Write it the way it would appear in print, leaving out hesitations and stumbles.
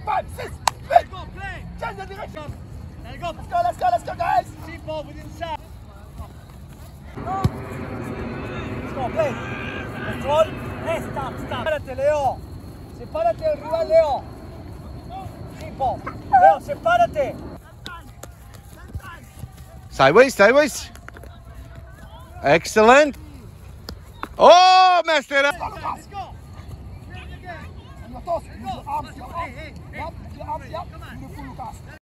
5, 6, 8. Go, play. Change the direction. There you go. Let's go, guys. Keep ball within sight. Let's go, play. Control. Hey, stop. Sepárate, Leo. Sepárate del rival, Leo. Tipo. Leo, sepárate. Sideways. Excellent. Oh, messed it up. Let's go. Your toes, use your arms, your arms. Your arms,